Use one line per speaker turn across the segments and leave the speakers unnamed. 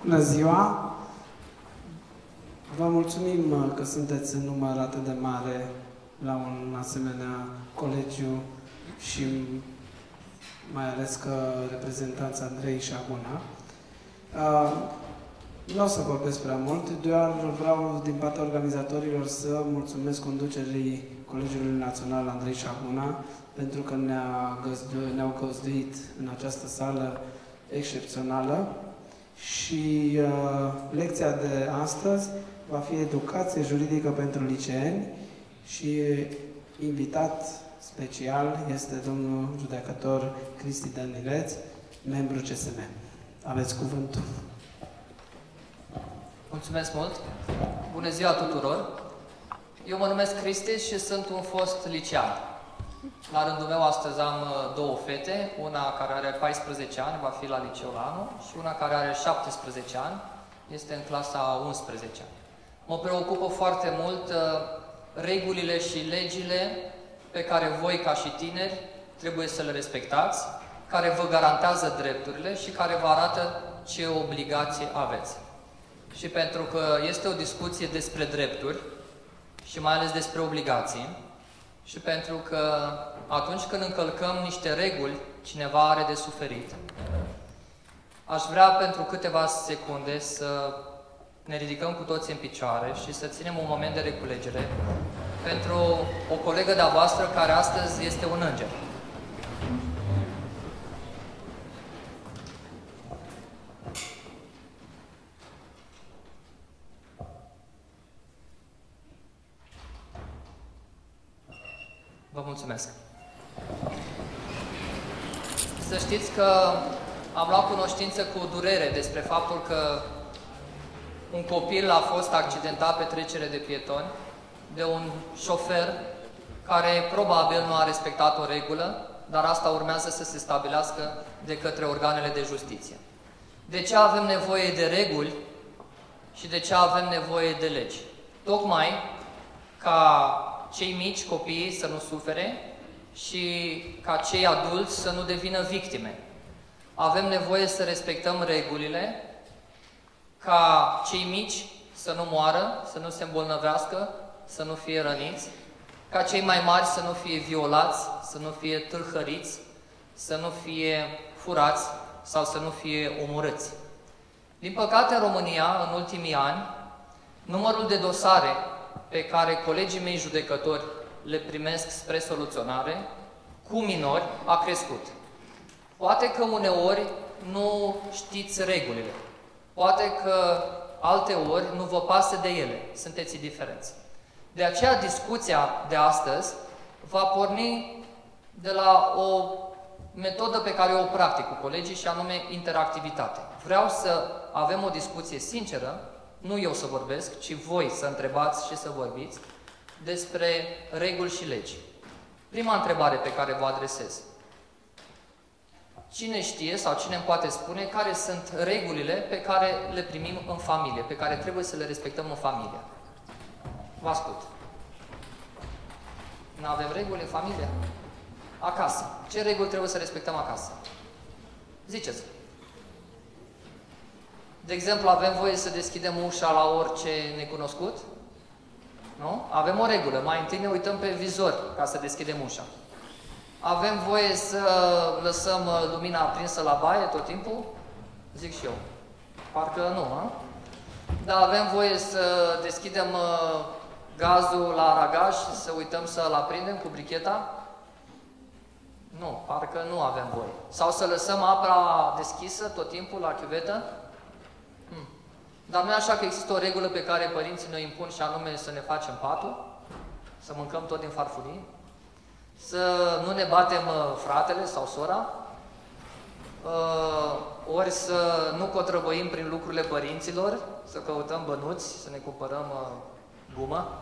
Bună ziua! Vă mulțumim că sunteți în număr atât de mare la un asemenea colegiu și mai ales că reprezentanța Andrei Șaguna. Nu o să vorbesc prea mult, doar vreau din partea organizatorilor să mulțumesc conducerii Colegiului Național Andrei Șaguna pentru că ne-au găzduit în această sală excepțională și lecția de astăzi va fi educație juridică pentru liceeni și invitat special este domnul judecător Cristi Dănileț, membru CSM. Aveți cuvântul.
Mulțumesc mult! Bună ziua tuturor! Eu mă numesc Cristi și sunt un fost licean. La rândul meu astăzi am două fete, una care are 14 ani, va fi la liceu la anul, și una care are 17 ani, este în clasa 11. Mă preocupă foarte mult regulile și legile pe care voi, ca și tineri, trebuie să le respectați, care vă garantează drepturile și care vă arată ce obligații aveți. Și pentru că este o discuție despre drepturi și mai ales despre obligații, și pentru că atunci când încălcăm niște reguli, cineva are de suferit, aș vrea pentru câteva secunde să ne ridicăm cu toții în picioare și să ținem un moment de reculegere pentru o colegă de-a voastră care astăzi este un înger. Vă mulțumesc. Să știți că am luat cunoștință cu durere despre faptul că un copil a fost accidentat pe trecere de pietoni de un șofer care probabil nu a respectat o regulă, dar asta urmează să se stabilească de către organele de justiție. De ce avem nevoie de reguli și de ce avem nevoie de legi? Tocmai ca cei mici, copiii, să nu sufere și ca cei adulți să nu devină victime. Avem nevoie să respectăm regulile, ca cei mici să nu moară, să nu se îmbolnăvească, să nu fie răniți, ca cei mai mari să nu fie violați, să nu fie tâlhăriți, să nu fie furați sau să nu fie omorâți. Din păcate, în România, în ultimii ani, numărul de dosare pe care colegii mei judecători le primesc spre soluționare cu minori a crescut. Poate că uneori nu știți regulile. Poate că alteori nu vă pasă de ele. Sunteți indiferenți. De aceea discuția de astăzi va porni de la o metodă pe care o practic cu colegii și anume interactivitate. Vreau să avem o discuție sinceră, nu eu să vorbesc, ci voi să întrebați și să vorbiți despre reguli și legi. Prima întrebare pe care vă adresez. Cine știe sau cine îmi poate spune care sunt regulile pe care le primim în familie, pe care trebuie să le respectăm în familie? Vă ascult. Nu avem reguli în familie? Acasă. Ce reguli trebuie să respectăm acasă? Ziceți. De exemplu, avem voie să deschidem ușa la orice necunoscut? Nu? Avem o regulă. Mai întâi ne uităm pe vizor ca să deschidem ușa. Avem voie să lăsăm lumina aprinsă la baie tot timpul? Zic și eu. Parcă nu, a? Dar avem voie să deschidem gazul la aragaj și să uităm să-l aprindem cu bricheta? Nu, parcă nu avem voie. Sau să lăsăm apa deschisă tot timpul la chiuvetă? Dar nu e așa că există o regulă pe care părinții ne impun și anume să ne facem patul? Să mâncăm tot din farfurie? Să nu ne batem fratele sau sora? Ori să nu cotrăbăim prin lucrurile părinților, să căutăm bănuți, să ne cumpărăm gumă?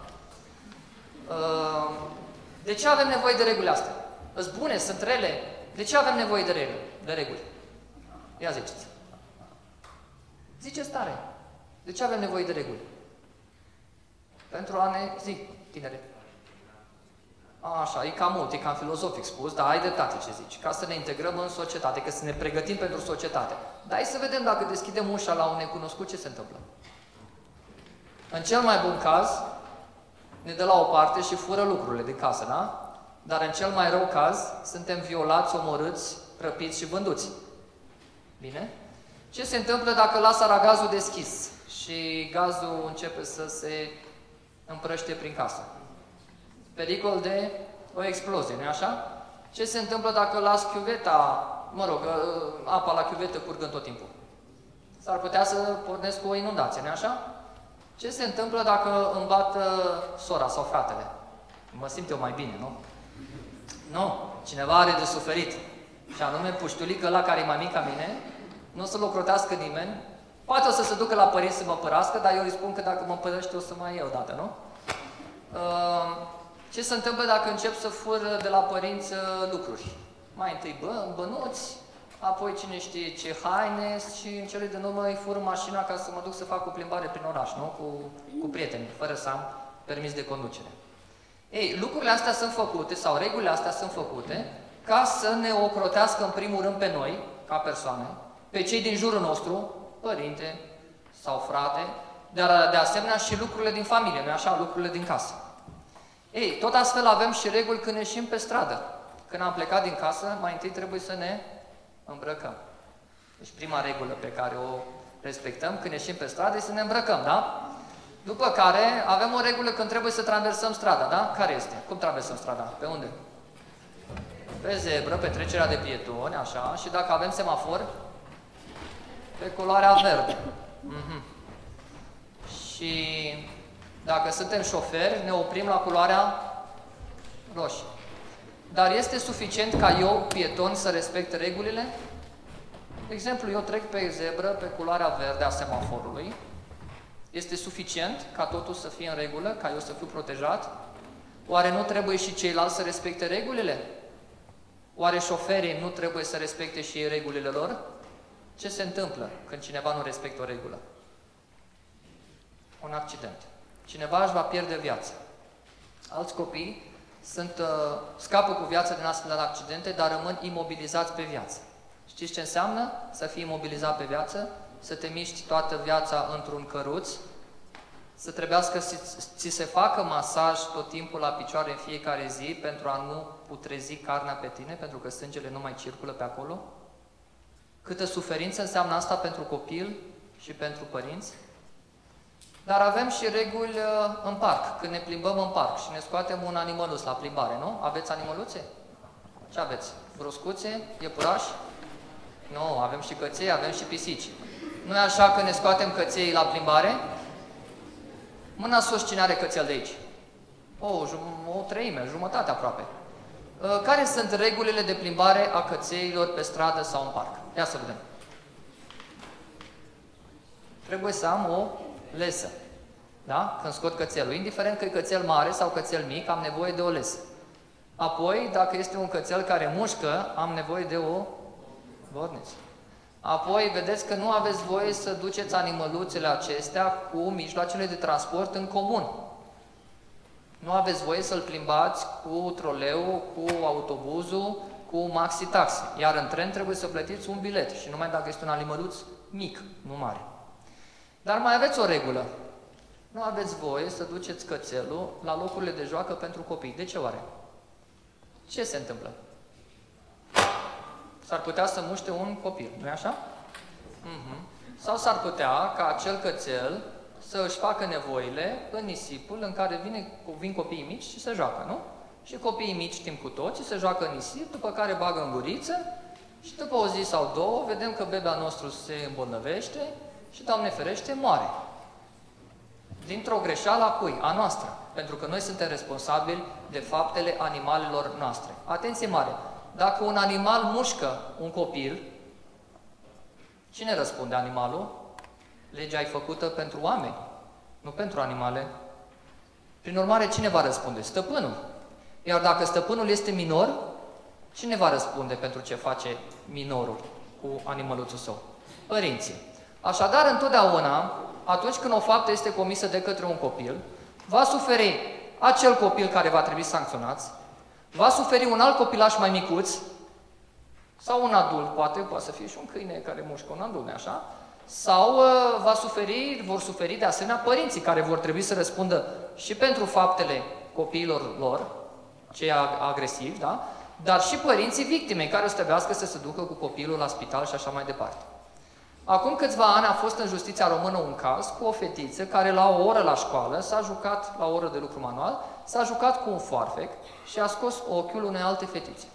De ce avem nevoie de regulile astea? Sunt bune, sunt rele? De ce avem nevoie de reguli? Ia ziceți. Ziceți tare. De ce avem nevoie de reguli? Pentru a ne... Zi, tinere. Așa, e cam mult, e cam filozofic spus, dar ai dreptate ce zici. Ca să ne integrăm în societate, că să ne pregătim pentru societate. Dar hai să vedem dacă deschidem ușa la un necunoscut, ce se întâmplă. În cel mai bun caz, ne dă la o parte și fură lucrurile de casă, da? Dar în cel mai rău caz, suntem violați, omorâți, răpiți și vânduți. Bine? Ce se întâmplă dacă las aragazul deschis și gazul începe să se împrăște prin casă? Pericol de o explozie, nu-i așa? Ce se întâmplă dacă las chiuveta, apa la chiuvetă curgând tot timpul? S-ar putea să pornesc cu o inundație, nu-i așa? Ce se întâmplă dacă îmi bat sora sau fratele? Mă simt eu mai bine, nu? Nu, cineva are de suferit. Și anume, puștulică ăla care e mai mic ca mine, nu o să-l ocrotească nimeni, poate o să se ducă la părinți să mă părască, dar eu îi spun că dacă mă părăște o să mai iau odată, nu? Ce se întâmplă dacă încep să fur de la părinți lucruri? Mai întâi bănuți, apoi cine știe ce haine și în cele din urmă îi fur mașina ca să mă duc să fac o plimbare prin oraș, nu? Cu prieteni, fără să am permis de conducere. Ei, lucrurile astea sunt făcute, sau regulile astea sunt făcute, ca să ne ocrotească în primul rând pe noi, ca persoane, pe cei din jurul nostru, părinte sau frate, dar de asemenea și lucrurile din familie, nu așa, lucrurile din casă. Ei, tot astfel avem și reguli când ieșim pe stradă. Când am plecat din casă, mai întâi trebuie să ne îmbrăcăm. Deci prima regulă pe care o respectăm când ieșim pe stradă este să ne îmbrăcăm, da? După care avem o regulă când trebuie să traversăm strada, da? Care este? Cum traversăm strada? Pe unde? Pe zebră, pe trecerea de pietoni, așa, și dacă avem semafor, pe culoarea verde. Și dacă suntem șoferi, ne oprim la culoarea roșie. Dar este suficient ca eu, pieton, să respect regulile? De exemplu, eu trec pe zebră, pe culoarea verde a semaforului. Este suficient ca totul să fie în regulă, ca eu să fiu protejat? Oare nu trebuie și ceilalți să respecte regulile? Oare șoferii nu trebuie să respecte și ei regulile lor? Ce se întâmplă când cineva nu respectă o regulă? Un accident. Cineva își va pierde viața. Alți copii scapă cu viața din astfel de accidente, dar rămân imobilizați pe viață. Știți ce înseamnă să fii imobilizat pe viață? Să te miști toată viața într-un căruț, să trebuiască să ți se facă masaj tot timpul la picioare în fiecare zi pentru a nu putrezi carnea pe tine, pentru că sângele nu mai circulă pe acolo? Câtă suferință înseamnă asta pentru copil și pentru părinți? Dar avem și reguli în parc, când ne plimbăm în parc și ne scoatem un animăluț la plimbare, nu? Aveți animăluțe? Ce aveți? Broscuțe? Iepurași? Nu, avem și căței, avem și pisici. Nu e așa că ne scoatem căței la plimbare? Mâna sus, cine are cățel de aici? O treime, jumătate aproape. Care sunt regulile de plimbare a cățeilor pe stradă sau în parc? Ia să vedem. Trebuie să am o lesă. Da? Când scot cățelul. Indiferent că e cățel mare sau cățel mic, am nevoie de o lesă. Apoi, dacă este un cățel care mușcă, am nevoie de o borniță. Apoi, vedeți că nu aveți voie să duceți animăluțele acestea cu mijloacele de transport în comun. Nu aveți voie să-l plimbați cu troleu, cu autobuzul, cu maxi-taxi. Iar în tren trebuie să plătiți un bilet și numai dacă este un animăluț mic, nu mare. Dar mai aveți o regulă. Nu aveți voie să duceți cățelul la locurile de joacă pentru copii. De ce oare? Ce se întâmplă? S-ar putea să muște un copil, nu-i așa? Sau s-ar putea ca acel cățel să își facă nevoile în nisipul în care vin copiii mici și se joacă, nu? Și copiii mici timp cu toții se joacă în nisip, după care bagă în guriță și după o zi sau două vedem că bebea nostru se îmbolnăvește și, Doamne ferește, moare. Dintr-o greșeală a cui? A noastră. Pentru că noi suntem responsabili de faptele animalelor noastre. Atenție mare! Dacă un animal mușcă un copil, cine răspunde? Animalul? Legea e făcută pentru oameni, nu pentru animale. Prin urmare, cine va răspunde? Stăpânul. Iar dacă stăpânul este minor, cine va răspunde pentru ce face minorul cu animăluțul său? Părinții. Așadar, întotdeauna, atunci când o faptă este comisă de către un copil, va suferi acel copil care va trebui sancționat, Va suferi un alt copilaș mai micuț, sau un adult, poate să fie și un câine care mușcă un adult, așa? Sau vor suferi de asemenea părinții care vor trebui să răspundă și pentru faptele copiilor lor, cei agresivi, da? Dar și părinții victimei care o să trebuiască să se ducă cu copilul la spital și așa mai departe. Acum câțiva ani a fost în justiția română un caz cu o fetiță care la o oră la școală s-a jucat, la o oră de lucru manual, s-a jucat cu un foarfec și a scos ochiul unei alte fetițe.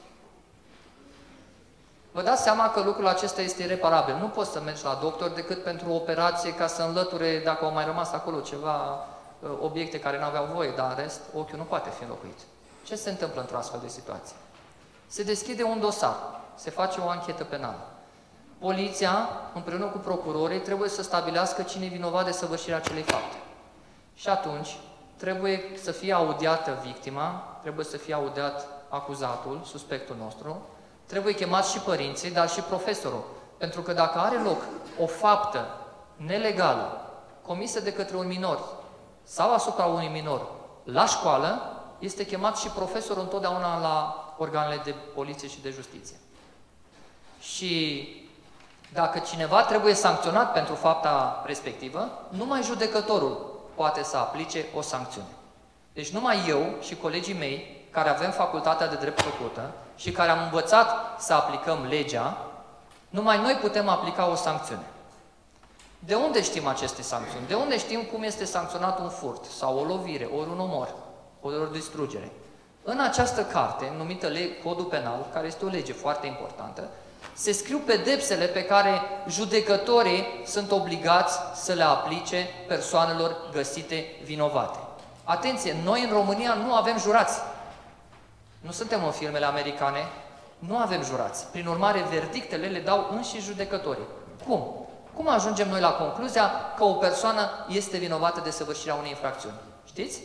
Vă dați seama că lucrul acesta este ireparabil. Nu poți să mergi la doctor decât pentru o operație ca să înlăture, dacă au mai rămas acolo ceva obiecte care nu aveau voie, dar în rest, ochiul nu poate fi înlocuit. Ce se întâmplă într-o astfel de situație? Se deschide un dosar, se face o anchetă penală. Poliția, împreună cu procurorii, trebuie să stabilească cine e vinovat de săvârșirea acelei fapte. Și atunci, trebuie să fie audiată victima, trebuie să fie audiat acuzatul, suspectul nostru, trebuie chemați și părinții, dar și profesorul. Pentru că dacă are loc o faptă nelegală, comisă de către un minor sau asupra unui minor la școală, este chemat și profesorul întotdeauna la organele de poliție și de justiție. Și dacă cineva trebuie sancționat pentru fapta respectivă, numai judecătorul poate să aplice o sancțiune. Deci numai eu și colegii mei, care avem facultatea de drept făcută și care am învățat să aplicăm legea, numai noi putem aplica o sancțiune. De unde știm aceste sancțiuni? De unde știm cum este sancționat un furt sau o lovire, ori un omor, ori o distrugere? În această carte, numită Codul Penal, care este o lege foarte importantă, se scriu pedepsele pe care judecătorii sunt obligați să le aplice persoanelor găsite vinovate. Atenție, noi în România nu avem jurați. Nu suntem în filmele americane, nu avem jurați. Prin urmare, verdictele le dau înșiși judecătorii. Cum? Cum ajungem noi la concluzia că o persoană este vinovată de săvârșirea unei infracțiuni? Știți?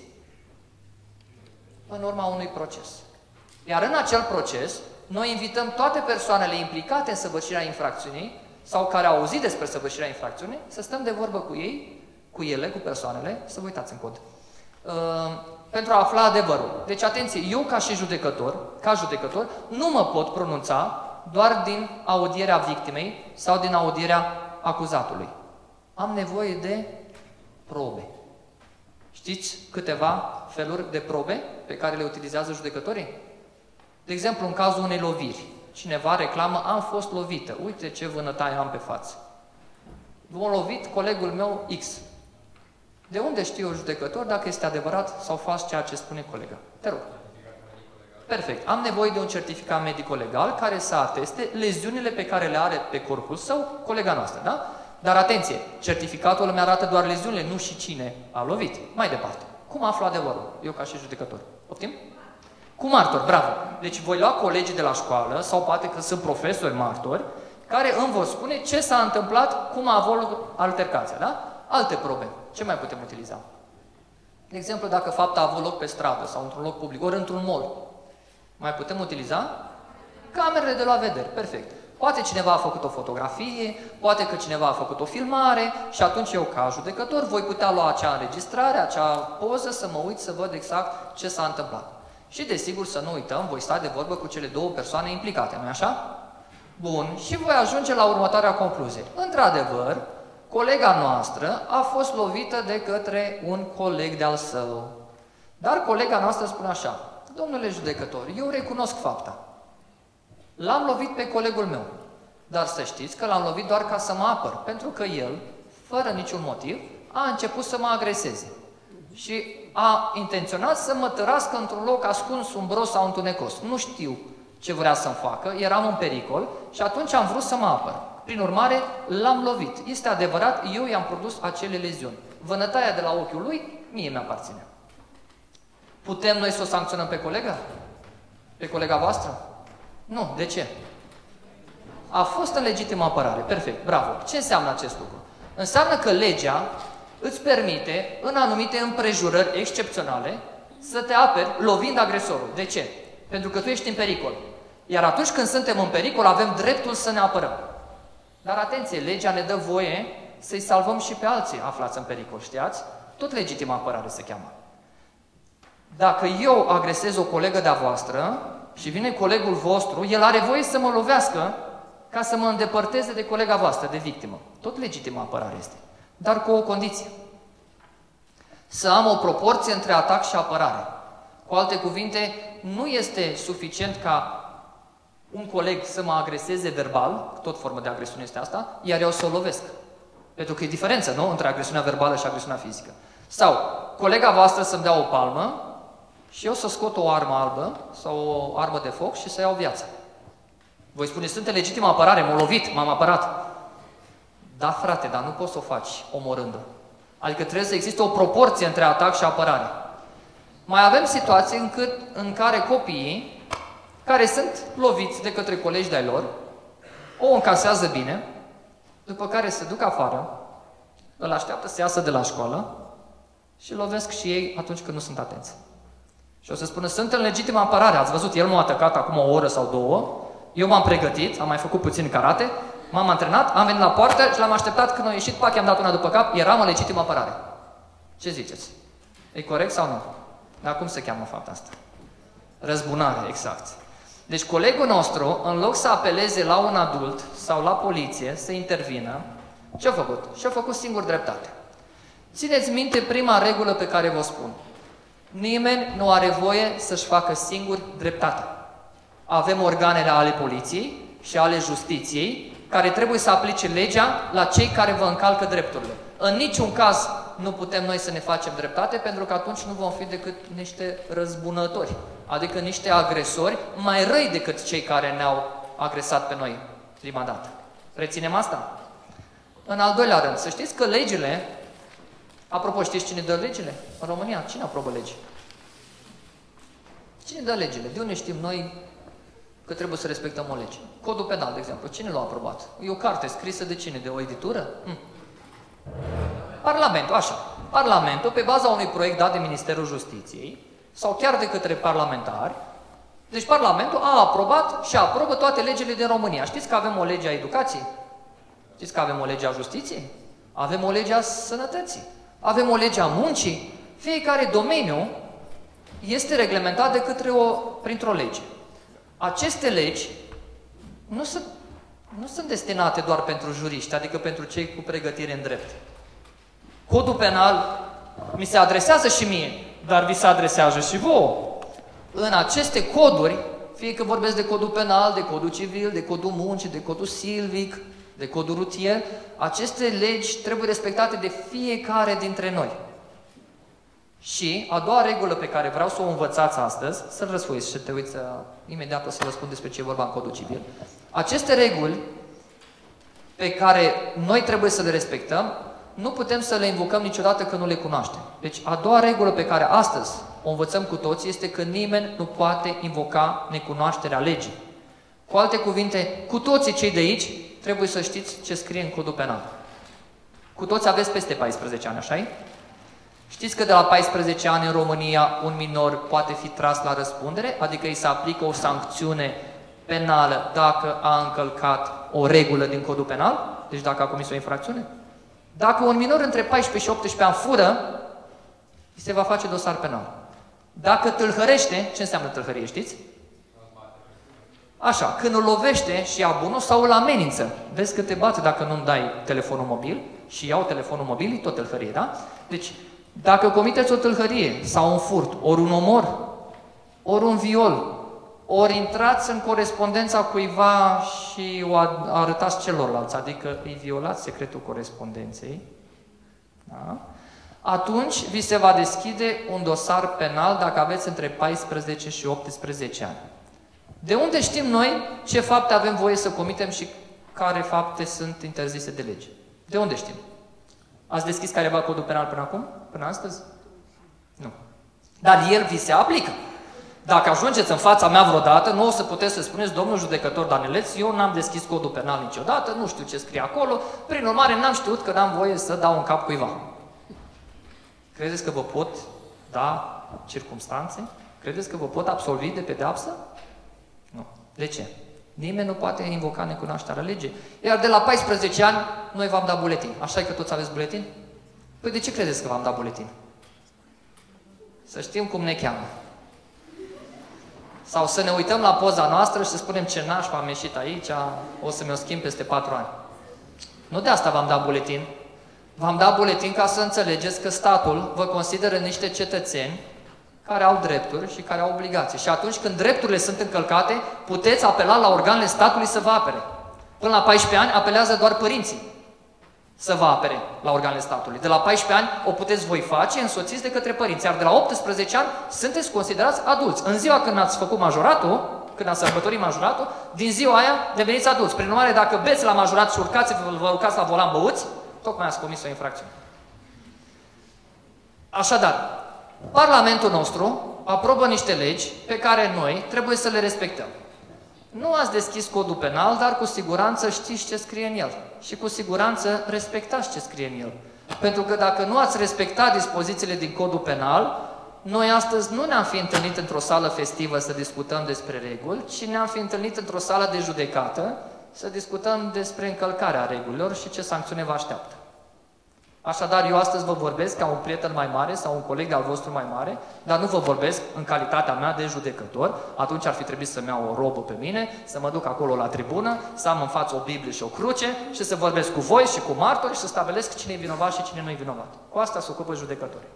În urma unui proces. Iar în acel proces, noi invităm toate persoanele implicate în săvârșirea infracțiunii sau care au auzit despre săvârșirea infracțiunii, să stăm de vorbă cu ei, cu ele, cu persoanele, să vă uitați în cod, pentru a afla adevărul. Deci, atenție, eu ca judecător, nu mă pot pronunța doar din audierea victimei sau din audierea acuzatului. Am nevoie de probe. Știți câteva feluri de probe pe care le utilizează judecătorii? De exemplu, în cazul unei loviri, cineva reclamă, am fost lovită, uite ce vânătaie am pe față. M-a lovit colegul meu X. De unde știu eu, judecător, dacă este adevărat sau fals ceea ce spune colega? Te rog. Perfect. Am nevoie de un certificat medico-legal care să ateste leziunile pe care le are pe corpul său colega noastră, da? Dar atenție, certificatul îmi arată doar leziunile, nu și cine a lovit. Mai departe. Cum aflu adevărul? Eu ca și judecător. Poftim? Cu martor, bravo. Deci voi lua colegii de la școală, sau poate că sunt profesori martori, care îmi vor spune ce s-a întâmplat, cum a avut altercația, da? Alte probe. Ce mai putem utiliza? De exemplu, dacă fapta a avut loc pe stradă sau într-un loc public, ori într-un mall, mai putem utiliza camerele de la vedere. Perfect. Poate cineva a făcut o fotografie, poate că cineva a făcut o filmare și atunci eu, ca judecător, voi putea lua acea înregistrare, acea poză, să mă uit să văd exact ce s-a întâmplat. Și, desigur, să nu uităm, voi sta de vorbă cu cele două persoane implicate, nu-i așa? Bun, și voi ajunge la următoarea concluzie. Într-adevăr, colega noastră a fost lovită de către un coleg de-al său. Dar colega noastră spune așa, domnule judecător, eu recunosc fapta. L-am lovit pe colegul meu, dar să știți că l-am lovit doar ca să mă apăr, pentru că el, fără niciun motiv, a început să mă agreseze. Și a intenționat să mă tărască într-un loc ascuns, umbros sau întunecos. Nu știu ce vrea să-mi facă, eram în pericol și atunci am vrut să mă apăr. Prin urmare, l-am lovit. Este adevărat, eu i-am produs acele leziuni. Vânătaia de la ochiul lui, mie mi-aparține. Putem noi să o sancționăm pe colega? Pe colega voastră? Nu. De ce? A fost în legitimă apărare. Perfect. Bravo. Ce înseamnă acest lucru? Înseamnă că legea îți permite, în anumite împrejurări excepționale, să te aperi lovind agresorul. De ce? Pentru că tu ești în pericol. Iar atunci când suntem în pericol, avem dreptul să ne apărăm. Dar atenție, legea ne dă voie să-i salvăm și pe alții aflați în pericol, știați? Tot legitimă apărare se cheamă.
Dacă eu agresez o colegă de-a voastră și vine colegul vostru, el are voie să mă lovească ca să mă îndepărteze de colega voastră, de victimă. Tot legitimă apărare este. Dar cu o condiție. Să am o proporție între atac și apărare. Cu alte cuvinte, nu este suficient ca un coleg să mă agreseze verbal, tot formă de agresiune este asta, iar eu să o lovesc. Pentru că e diferență, nu? Între agresiunea verbală și agresiunea fizică. Sau colega voastră să-mi dea o palmă și eu să scot o armă albă sau o armă de foc și să iau viața. Voi spuneți, sunt în legitimă apărare, m-am lovit, m-am apărat. Da, frate, dar nu poți să o faci omorând-o. Adică trebuie să existe o proporție între atac și apărare. Mai avem situații în care copiii, care sunt loviți de către colegi de-ai lor, o încasează bine, după care se duc afară, îl așteaptă să iasă de la școală și lovesc și ei atunci când nu sunt atenți. Și o să spună, sunt în legitimă apărare, ați văzut, el m-a atacat acum o oră sau două, eu m-am pregătit, am mai făcut puțin karate, m-am antrenat, am venit la poartă și l-am așteptat când a ieșit, pac, i-am dat una după cap, eram în legitimă apărare. Ce ziceți? E corect sau nu? Dar cum se cheamă fapta asta? Răzbunare, exact. Deci colegul nostru, în loc să apeleze la un adult sau la poliție să intervină, ce-a făcut? Și-a făcut singur dreptate. Țineți minte prima regulă pe care vă spun. Nimeni nu are voie să-și facă singur dreptatea. Avem organele ale poliției și ale justiției care trebuie să aplice legea la cei care vă încalcă drepturile. În niciun caz nu putem noi să ne facem dreptate, pentru că atunci nu vom fi decât niște răzbunători, adică niște agresori mai răi decât cei care ne-au agresat pe noi prima dată. Reținem asta? În al doilea rând, să știți că legile, apropo, știți cine dă legile? În România, cine aprobă legi? Cine dă legile? De unde știm noi că trebuie să respectăm o lege? Codul penal, de exemplu, cine l-a aprobat? E o carte scrisă de cine? De o editură? Parlamentul, așa. Parlamentul, pe baza unui proiect dat de Ministerul Justiției, sau chiar de către parlamentari, deci Parlamentul a aprobat și aprobă toate legile din România. Știți că avem o lege a educației? Știți că avem o lege a justiției? Avem o lege a sănătății? Avem o lege a muncii? Fiecare domeniu este reglementat de către printr-o lege. Aceste legi nu sunt destinate doar pentru juriști, adică pentru cei cu pregătire în drept. Codul penal mi se adresează și mie, dar vi se adresează și vouă. În aceste coduri, fie că vorbesc de codul penal, de codul civil, de codul muncii, de codul silvic, de codul rutier, aceste legi trebuie respectate de fiecare dintre noi. Și a doua regulă pe care vreau să o învățați astăzi, să-l răsfoiți și te uiți, imediat o să vă spun despre ce e vorba în codul civil. Aceste reguli pe care noi trebuie să le respectăm, nu putem să le invocăm niciodată că nu le cunoaștem. Deci a doua regulă pe care astăzi o învățăm cu toții este că nimeni nu poate invoca necunoașterea legii. Cu alte cuvinte, cu toții cei de aici trebuie să știți ce scrie în codul penal. Cu toți aveți peste 14 ani, așa-i? Știți că de la 14 ani în România un minor poate fi tras la răspundere, adică îi se aplică o sancțiune penală dacă a încălcat o regulă din codul penal, deci dacă a comis o infracțiune. Dacă un minor între 14 și 18 ani fură, îi se va face dosar penal. Dacă tâlhărește, ce înseamnă tâlhărie, știți? Așa, când îl lovește și ia bunul sau îl amenință. Vezi că te bate dacă nu-mi dai telefonul mobil și iau telefonul mobil, e tot tâlhărie, da? Deci, dacă comiteți o tâlhărie sau un furt, ori un omor, ori un viol, ori intrați în corespondența cuiva și o arătați celorlalți, adică îi violați secretul corespondenței, da? Atunci vi se va deschide un dosar penal dacă aveți între 14 și 18 ani. De unde știm noi ce fapte avem voie să comitem și care fapte sunt interzise de lege? De unde știm? Ați deschis careva codul penal până acum? Până astăzi? Nu. Dar el vi se aplică. Dacă ajungeți în fața mea vreodată, nu o să puteți să spuneți, domnul judecător Danileț, eu n-am deschis codul penal niciodată, nu știu ce scrie acolo, prin urmare n-am știut că n-am voie să dau în cap cuiva. Credeți că vă pot da circumstanțe? Credeți că vă pot absolvi de pedeapsă? Nu. De ce? Nimeni nu poate invoca necunoașterea legii. Iar de la 14 ani, noi v-am dat buletin. Așa e că toți aveți buletin? Păi de ce credeți că v-am dat buletin? să știm cum ne cheamă. Sau să ne uităm la poza noastră și să spunem ce nașpa am ieșit aici, o să mi-o schimb peste 4 ani. Nu de asta v-am dat buletin. V-am dat buletin ca să înțelegeți că statul vă consideră niște cetățeni care au drepturi și care au obligații. Și atunci când drepturile sunt încălcate, puteți apela la organele statului să vă apere. Până la 14 ani apelează doar părinții să vă apere la organele statului. De la 14 ani o puteți voi face însoțiți de către părinți, iar de la 18 ani sunteți considerați adulți. În ziua când ați făcut majoratul, când ați sărbătorit majoratul, din ziua aia deveniți adulți. Prin urmare, dacă beți la majorat și vă urcați la volan băuți, tocmai ați comis o infracțiune. Așadar, Parlamentul nostru aprobă niște legi pe care noi trebuie să le respectăm. Nu ați deschis codul penal, dar cu siguranță știți ce scrie în el. Și cu siguranță respectați ce scrie în el. Pentru că dacă nu ați respectat dispozițiile din codul penal, noi astăzi nu ne-am fi întâlnit într-o sală festivă să discutăm despre reguli, ci ne-am fi întâlnit într-o sală de judecată să discutăm despre încălcarea regulilor și ce sancțiune vă așteaptă. Așadar, eu astăzi vă vorbesc ca un prieten mai mare sau un coleg al vostru mai mare, dar nu vă vorbesc în calitatea mea de judecător. Atunci ar fi trebuit să-mi iau o robă pe mine, să mă duc acolo la tribună, să am în față o Biblie și o cruce și să vorbesc cu voi și cu martori și să stabilesc cine e vinovat și cine nu e vinovat. Cu asta se ocupă judecătorii.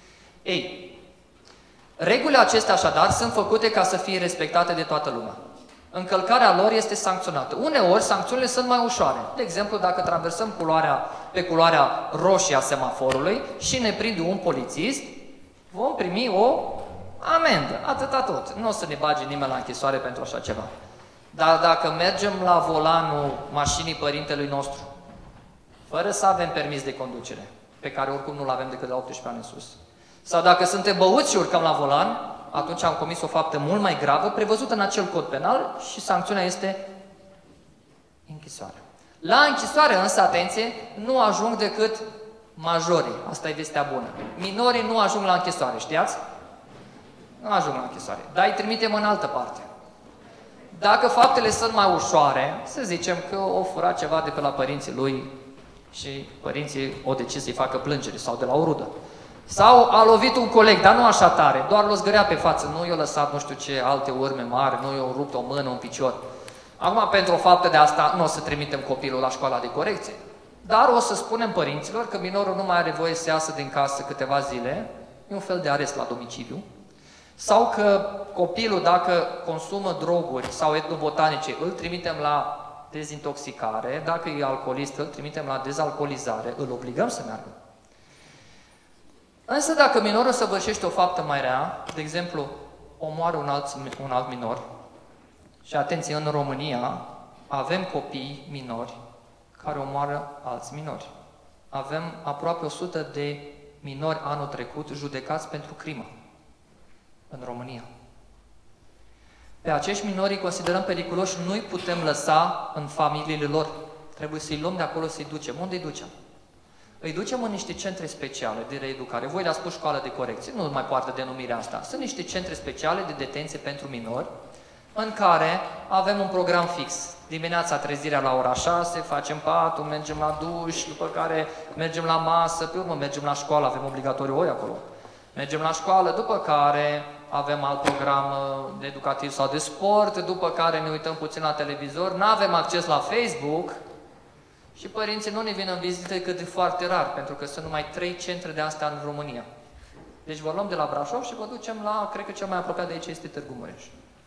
Ei, regulile acestea așadar sunt făcute ca să fie respectate de toată lumea. Încălcarea lor este sancționată. Uneori, sancțiunile sunt mai ușoare. De exemplu, dacă traversăm pe culoarea roșie a semaforului și ne prinde un polițist, vom primi o amendă. Atâta tot. Nu o să ne bage nimeni la închisoare pentru așa ceva. Dar dacă mergem la volanul mașinii părintelui nostru, fără să avem permis de conducere, pe care oricum nu-l avem decât de la 18 ani în sus, sau dacă suntem băuți și urcăm la volan, atunci am comis o faptă mult mai gravă, prevăzută în acel cod penal și sancțiunea este închisoare. La închisoare însă, atenție, nu ajung decât majorii. Asta e vestea bună. Minorii nu ajung la închisoare, știați? Nu ajung la închisoare, dar îi trimitem în altă parte. Dacă faptele sunt mai ușoare, să zicem că o fura ceva de pe la părinții lui și părinții o decis să-i facă plângere sau de la o rudă. Sau a lovit un coleg, dar nu așa tare, doar l-o zgărea pe față, nu i-a lăsat nu știu ce alte urme mari, nu i-a rupt o mână, un picior. Acum, pentru o faptă de asta, nu o să trimitem copilul la școala de corecție, dar o să spunem părinților că minorul nu mai are voie să iasă din casă câteva zile, e un fel de arest la domiciliu, sau că copilul, dacă consumă droguri sau etnobotanice, îl trimitem la dezintoxicare, dacă e alcoolist, îl trimitem la dezalcoolizare, îl obligăm să meargă. Însă dacă minorul săvârșește o faptă mai rea, de exemplu, omoară un alt minor, și atenție, în România avem copii minori care omoară alți minori. Avem aproape 100 de minori anul trecut judecați pentru crimă în România. Pe acești minori îi considerăm periculoși, nu-i putem lăsa în familiile lor. Trebuie să-i luăm de acolo, să-i ducem. Unde îi ducem? Îi ducem în niște centre speciale de reeducare. Voi le-ați spus școală de corecție, nu mai poartă denumirea asta. Sunt niște centre speciale de detenție pentru minori, în care avem un program fix. Dimineața trezirea la ora 6, facem patul, mergem la duș, după care mergem la masă, pe urmă mergem la școală, avem obligatoriu ori acolo. Mergem la școală, după care avem alt program educativ sau de sport, după care ne uităm puțin la televizor, nu avem acces la Facebook și părinții nu ne vin în vizită decât de foarte rar, pentru că sunt numai 3 centre de astea în România. Deci vă luăm de la Brașov și vă ducem la, cred că cel mai apropiat de aici este Târgu Mureș.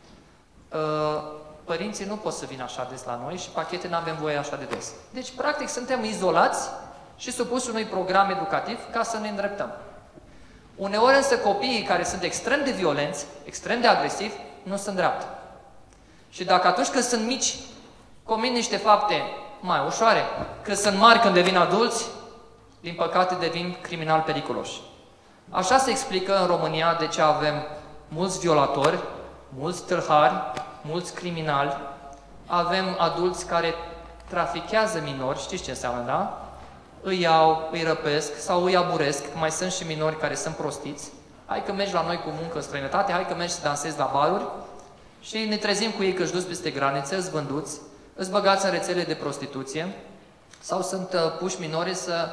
Părinții nu pot să vină așa des la noi și pachete nu avem voie așa de des. Deci, practic, suntem izolați și supuși unui program educativ ca să ne îndreptăm. Uneori însă copiii care sunt extrem de violenți, extrem de agresivi, nu sunt dreaptă. Și dacă atunci când sunt mici comit niște fapte mai ușoare, când sunt mari, când devin adulți, din păcate devin criminali periculoși. Așa se explică în România de ce avem mulți violatori, mulți tâlhari, mulți criminali, avem adulți care trafichează minori, știți ce înseamnă, da? Îi iau, îi răpesc sau îi aburesc, mai sunt și minori care sunt prostiți. Hai că mergi la noi cu muncă în străinătate, hai că mergi să dansezi la baruri și ne trezim cu ei că își duci peste granițe, îți vânduți, îți băgați în rețele de prostituție sau sunt puși minori să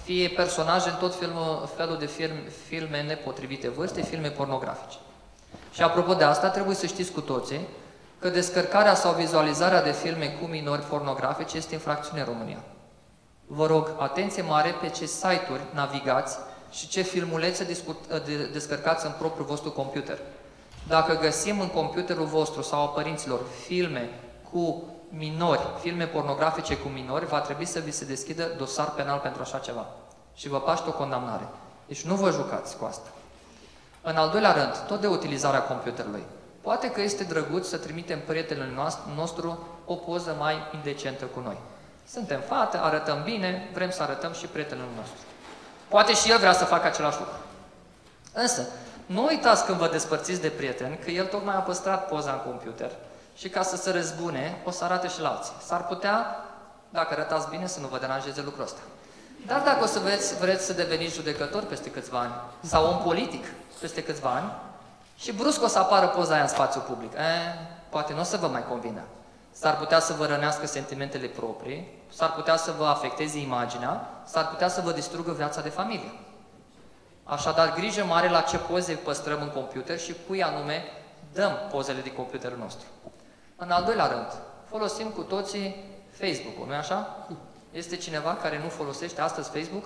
fie personaje în tot felul de filme nepotrivite vârstei, filme pornografice. Și apropo de asta, trebuie să știți cu toții că descărcarea sau vizualizarea de filme cu minori pornografice este infracțiune în România. Vă rog, atenție mare pe ce site-uri navigați și ce filmulețe descărcați în propriul vostru computer. Dacă găsim în computerul vostru sau a părinților filme cu minori, filme pornografice cu minori, va trebui să vi se deschidă dosar penal pentru așa ceva. Și vă paște o condamnare. Deci nu vă jucați cu asta. În al doilea rând, tot de utilizarea computerului. Poate că este drăguț să trimitem prietenului nostru o poză mai indecentă cu noi. Suntem fate, arătăm bine, vrem să arătăm și prietenul nostru. Poate și el vrea să facă același lucru. Însă, nu uitați când vă despărțiți de prieten că el tocmai a păstrat poza în computer și ca să se răzbune, o să arate și la alții. S-ar putea, dacă arătați bine, să nu vă deranjeze lucrul ăsta. Dar dacă o să vreți să deveniți judecători peste câțiva ani, sau un politic peste câțiva ani, și brusc o să apară poza aia în spațiu public, poate nu o să vă mai convină. S-ar putea să vă rănească sentimentele proprii, s-ar putea să vă afecteze imaginea, s-ar putea să vă distrugă viața de familie. Așadar, grijă mare la ce poze păstrăm în computer și cui anume dăm pozele din computerul nostru. În al doilea rând, folosim cu toții Facebook-ul, nu-i așa? Este cineva care nu folosește astăzi Facebook?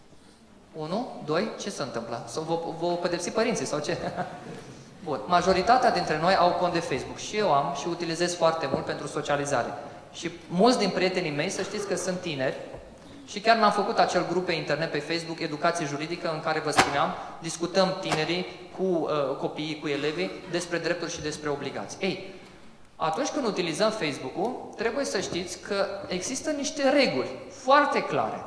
1, 2, ce se întâmplă? Sau vă pedepsi părinții sau ce? Bun, majoritatea dintre noi au cont de Facebook și eu am și utilizez foarte mult pentru socializare. Și mulți din prietenii mei, să știți că sunt tineri și chiar mi-am făcut acel grup pe internet, pe Facebook, Educație Juridică, în care vă spuneam, discutăm tinerii cu copiii, cu elevii, despre drepturi și despre obligații. Ei, atunci când utilizăm Facebook-ul, trebuie să știți că există niște reguli foarte clare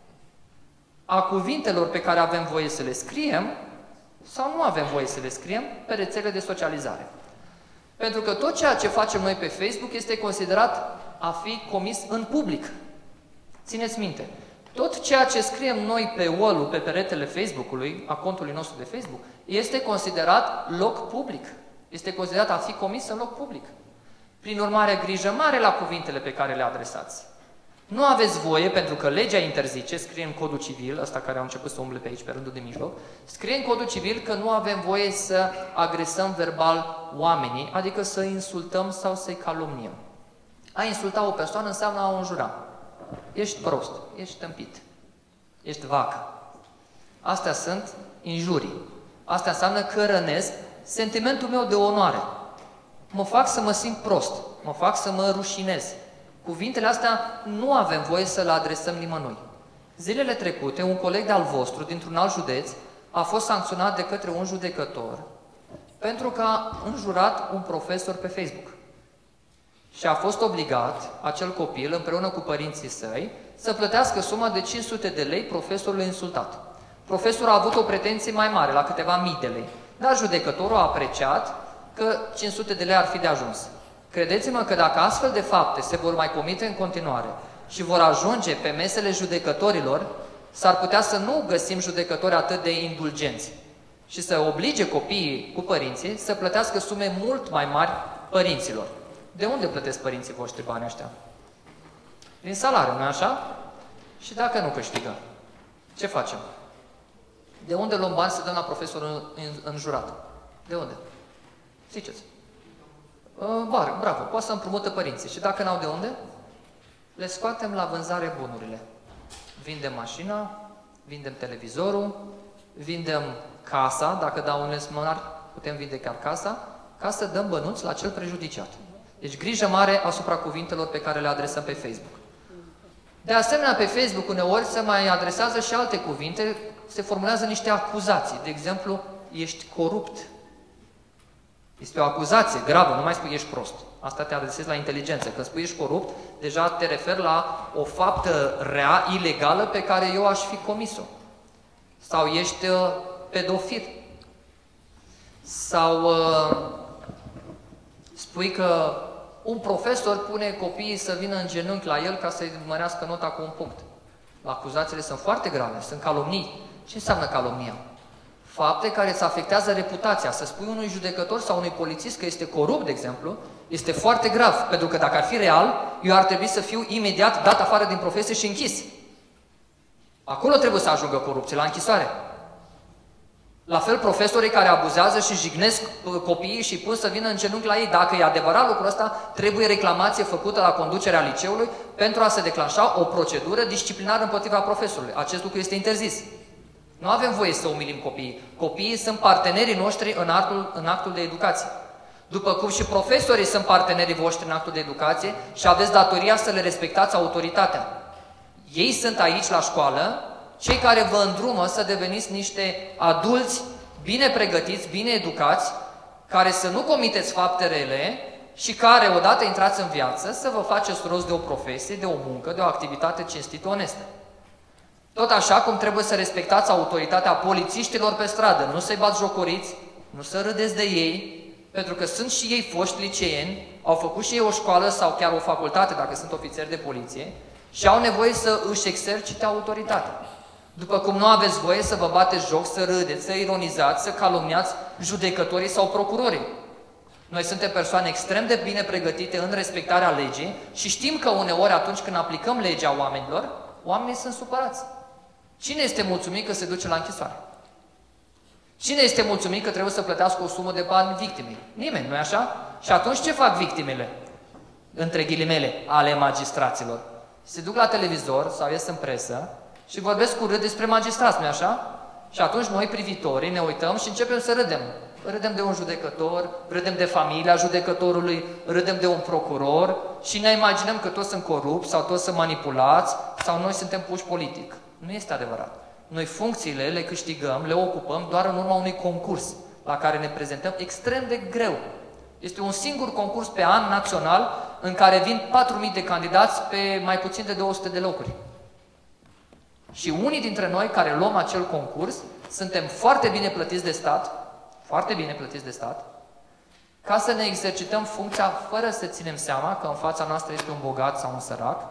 a cuvintelor pe care avem voie să le scriem sau nu avem voie să le scriem pe rețele de socializare. Pentru că tot ceea ce facem noi pe Facebook este considerat a fi comis în public. Țineți minte, tot ceea ce scriem noi pe wall-ul, pe peretele Facebook-ului, a contului nostru de Facebook, este considerat loc public. Este considerat a fi comis în loc public. Prin urmare, grijă mare la cuvintele pe care le adresați. Nu aveți voie, pentru că legea interzice, scrie în Codul Civil, ăsta care au început să umble pe aici, pe rândul de mijloc, scrie în Codul Civil că nu avem voie să agresăm verbal oamenii, adică să insultăm sau să-i calomniem. A insulta o persoană înseamnă a o înjura. Ești prost, ești tâmpit, ești vacă. Astea sunt injurii. Astea înseamnă că rănesc sentimentul meu de onoare. Mă fac să mă simt prost, mă fac să mă rușinez. Cuvintele astea nu avem voie să le adresăm nimănui. Zilele trecute, un coleg de-al vostru, dintr-un alt județ, a fost sancționat de către un judecător pentru că a înjurat un profesor pe Facebook. Și a fost obligat, acel copil, împreună cu părinții săi, să plătească suma de 500 de lei profesorului insultat. Profesorul a avut o pretenție mai mare, la câteva mii de lei, dar judecătorul a apreciat că 500 de lei ar fi de ajuns. Credeți-mă că dacă astfel de fapte se vor mai comite în continuare și vor ajunge pe mesele judecătorilor, s-ar putea să nu găsim judecători atât de indulgenți și să oblige copiii cu părinții să plătească sume mult mai mari părinților. De unde plătesc părinții voștri banii ăștia? Din salariu, nu-i așa? Și dacă nu câștigă, ce facem? De unde luăm bani să dăm la profesorul înjurat? De unde? Ziceți. Bravo, poate să împrumută părinții. Și dacă n-au de unde, le scoatem la vânzare bunurile. Vindem mașina, vindem televizorul, vindem casa, dacă dau un lesmănar, putem vinde chiar casa, ca să dăm bănuți la cel prejudiciat. Deci grijă mare asupra cuvintelor pe care le adresăm pe Facebook. De asemenea, pe Facebook uneori se mai adresează și alte cuvinte, se formulează niște acuzații. De exemplu, ești corupt. Este o acuzație gravă, nu mai spui ești prost. Asta te adresezi la inteligență. Când spui ești corupt, deja te referi la o faptă rea, ilegală, pe care eu aș fi comis-o. Sau ești pedofil. Sau spui că un profesor pune copiii să vină în genunchi la el ca să-i mărească nota cu un punct. Acuzațiile sunt foarte grave, sunt calomnii. Ce înseamnă calomnia? Fapte care îți afectează reputația. Să spui unui judecător sau unui polițist că este corupt, de exemplu, este foarte grav, pentru că dacă ar fi real, eu ar trebui să fiu imediat dat afară din profesie și închis. Acolo trebuie să ajungă corupție, la închisoare. La fel, profesorii care abuzează și jignesc copiii și îi pun să vină în genunchi la ei. Dacă e adevărat lucrul ăsta, trebuie reclamație făcută la conducerea liceului pentru a se declanșa o procedură disciplinară împotriva profesorului. Acest lucru este interzis. Nu avem voie să umilim copiii. Copiii sunt partenerii noștri în actul de educație. După cum și profesorii sunt partenerii voștri în actul de educație și aveți datoria să le respectați autoritatea. Ei sunt aici la școală, cei care vă îndrumă să deveniți niște adulți bine pregătiți, bine educați, care să nu comiteți fapte rele și care, odată intrați în viață, să vă faceți rost de o profesie, de o muncă, de o activitate cinstită, onestă. Tot așa cum trebuie să respectați autoritatea polițiștilor pe stradă, nu să-i batjocoriți, nu să râdeți de ei, pentru că sunt și ei foști liceeni, au făcut și ei o școală sau chiar o facultate, dacă sunt ofițeri de poliție, și au nevoie să își exercite autoritatea. După cum nu aveți voie să vă bateți joc, să râdeți, să ironizați, să calomniați judecătorii sau procurorii. Noi suntem persoane extrem de bine pregătite în respectarea legii și știm că uneori atunci când aplicăm legea oamenilor, oamenii sunt supărați. Cine este mulțumit că se duce la închisoare? Cine este mulțumit că trebuie să plătească o sumă de bani victimei? Nimeni, nu-i așa? Și atunci ce fac victimele? Între ghilimele, ale magistraților. Se duc la televizor sau ies în presă și vorbesc urât despre magistrați, nu-i așa? Și atunci noi, privitorii, ne uităm și începem să râdem. Râdem de un judecător, râdem de familia judecătorului, râdem de un procuror și ne imaginăm că toți sunt corupți sau toți sunt manipulați sau noi suntem puși politic. Nu este adevărat. Noi funcțiile le câștigăm, le ocupăm doar în urma unui concurs la care ne prezentăm extrem de greu. Este un singur concurs pe an național în care vin 4.000 de candidați pe mai puțin de 200 de locuri. Și unii dintre noi care luăm acel concurs suntem foarte bine plătiți de stat, ca să ne exercităm funcția fără să ținem seama că în fața noastră este un bogat sau un sărac,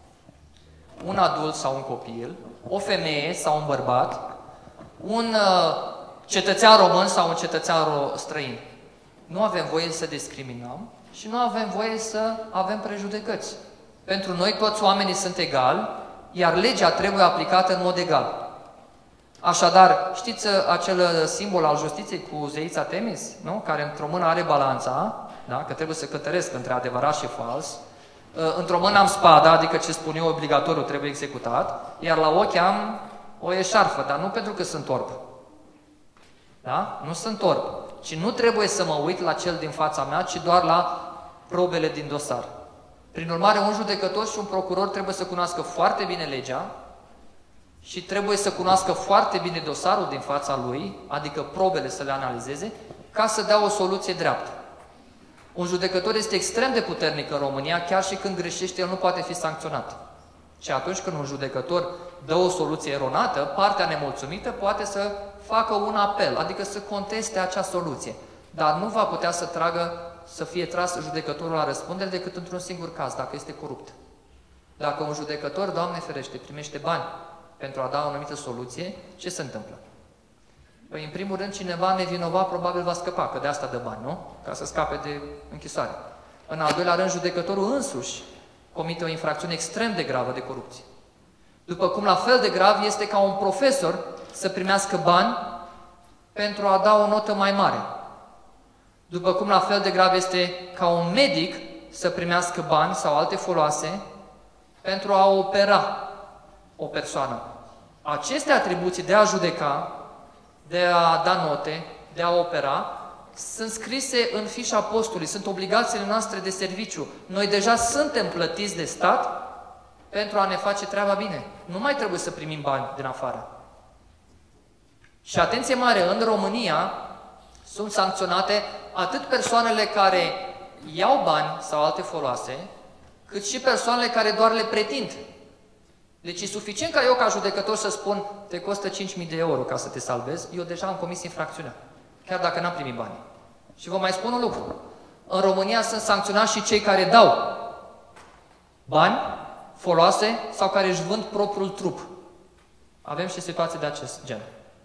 un adult sau un copil, o femeie sau un bărbat, un cetățean român sau un cetățean străin. Nu avem voie să discriminăm și nu avem voie să avem prejudecăți. Pentru noi toți oamenii sunt egali, iar legea trebuie aplicată în mod egal. Așadar, știți acel simbol al justiției cu zeița Temis, nu? Care într-o mână are balanța, da? Că trebuie să cântăresc între adevărat și fals. Într-o mână am spada, adică ce spun eu obligatoriu trebuie executat, iar la ochi am o eșarfă, dar nu pentru că sunt orb. Da? Nu sunt orb. Ci nu trebuie să mă uit la cel din fața mea, ci doar la probele din dosar. Prin urmare, un judecător și un procuror trebuie să cunoască foarte bine legea și trebuie să cunoască foarte bine dosarul din fața lui, adică probele să le analizeze, ca să dea o soluție dreaptă. Un judecător este extrem de puternic în România, chiar și când greșește, el nu poate fi sancționat. Și atunci când un judecător dă o soluție eronată, partea nemulțumită poate să facă un apel, adică să conteste acea soluție. Dar nu va putea să fie tras judecătorul la răspundere decât într-un singur caz, dacă este corupt. Dacă un judecător, Doamne ferește, primește bani pentru a da o anumită soluție, ce se întâmplă? Păi, în primul rând, cineva nevinovat probabil va scăpa, că de asta dă bani, nu? Ca să scape de închisoare. În al doilea rând, judecătorul însuși comite o infracțiune extrem de gravă de corupție. După cum la fel de grav este ca un profesor să primească bani pentru a da o notă mai mare. După cum la fel de grav este ca un medic să primească bani sau alte foloase pentru a opera o persoană. Aceste atribuții de a judeca, de a da note, de a opera, sunt scrise în fișa postului, sunt obligațiile noastre de serviciu. Noi deja suntem plătiți de stat pentru a ne face treaba bine. Nu mai trebuie să primim bani din afară. Și atenție mare, în România sunt sancționate atât persoanele care iau bani sau alte foloase, cât și persoanele care doar le pretind. Deci e suficient ca eu, ca judecător, să spun te costă 5.000 de euro ca să te salvezi, eu deja am comis infracțiunea, chiar dacă n-am primit bani. Și vă mai spun un lucru. În România sunt sancționați și cei care dau bani, foloase sau care își vând propriul trup. Avem și situații de acest gen.